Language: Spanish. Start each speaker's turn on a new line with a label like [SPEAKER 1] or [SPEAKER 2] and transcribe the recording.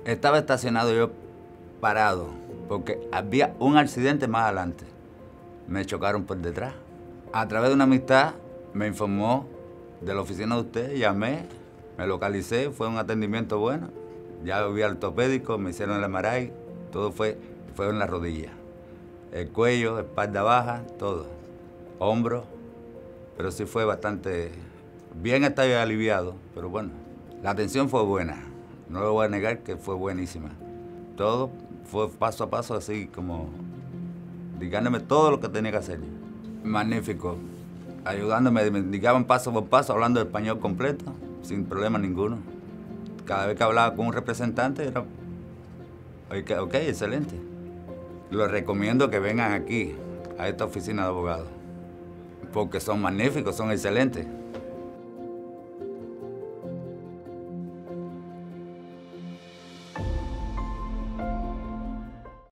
[SPEAKER 1] Estaba estacionado yo parado, porque había un accidente más adelante. Me chocaron por detrás. A través de una amistad me informó de la oficina de usted, llamé, me localicé, fue un atendimiento bueno. Ya vi al ortopédico, me hicieron el MRI, todo fue en la rodilla. El cuello, espalda baja, todo. Hombro, pero sí fue bastante... Bien estaba aliviado, pero bueno, la atención fue buena. No lo voy a negar que fue buenísima. Todo fue paso a paso, así como indicándome todo lo que tenía que hacer. Magnífico. Ayudándome, me indicaban paso por paso, hablando español completo, sin problema ninguno. Cada vez que hablaba con un representante era, ok, excelente. Les recomiendo que vengan aquí, a esta oficina de abogados, porque son magníficos, son excelentes.